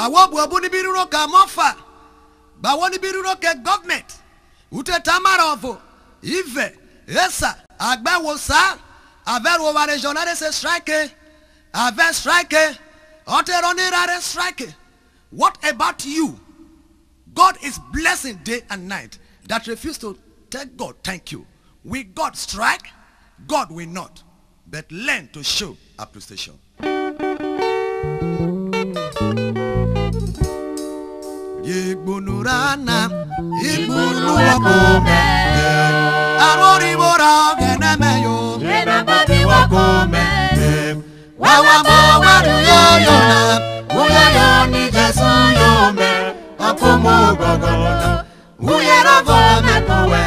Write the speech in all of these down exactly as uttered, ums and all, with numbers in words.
Bawobu abuni biruro ka mofa. Bawoni biruro ke government. Ute tamarovo. Ive. Esa. Agbe wosa. Aver over regionale se strike. Aver strike. Oteronirare strike. What about you? God is blessing day and night. That refuse to tell God thank you. Will God strike? God will not. But learn to show appreciation. Yigbunurana, Yigbunurana, Arori bora genemeyo, Yenababi wakome, Wawamo waruyo yona, Uyo ni Jesu yome, Akumu gogona, Uyero vome kuwe.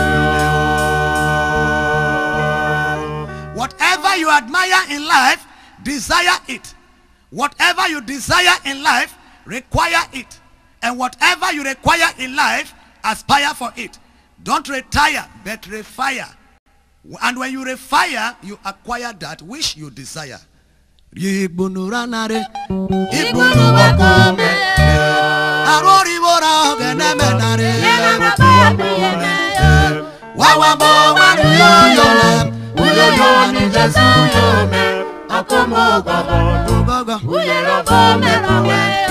Whatever you admire in life, desire it. Whatever you desire in life, require it. And whatever you require in life, aspire for it. Don't retire, but refire. And when you refire, you acquire that which you desire. Yibunuranare, Yibunuwakome, Aroribora genemenare, Wawabo wanuyoyona, Uyoyoni Jesu yome, Akomo baba, Uyerobome kuwe.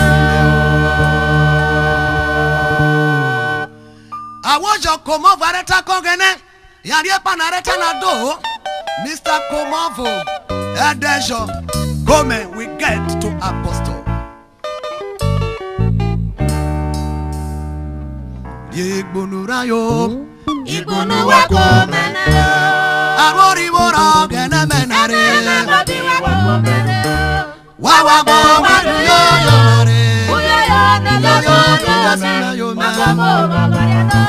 Awojo komo vareta kongene Yariye panareta na do Mister Komovo Edejo Gome we get to apostle Yigbunurayo Igbunu wakome Arori wora gene menare Wawa bo wadu yo yonare Uyo yo nele yo nele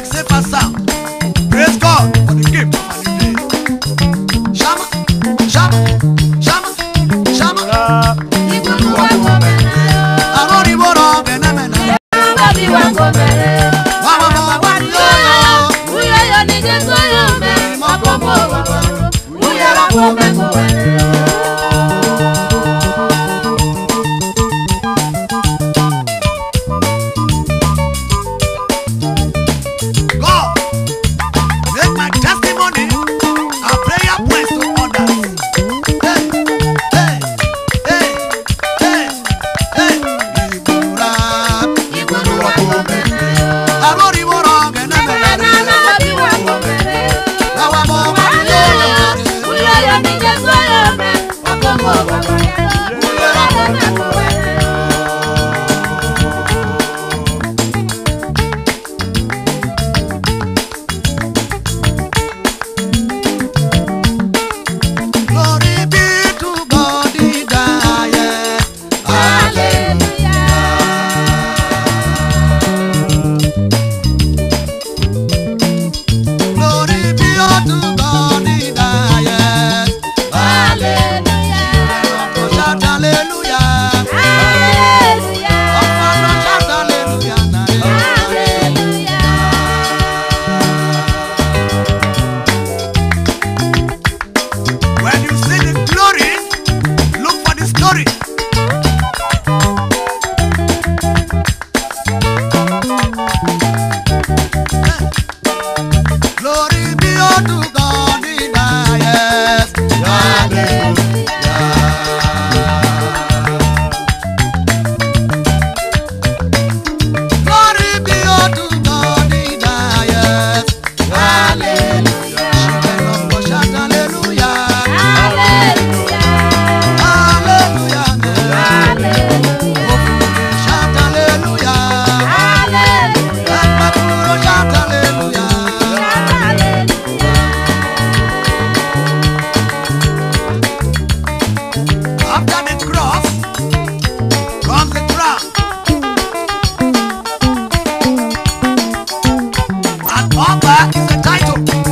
Shama, Offer is the title.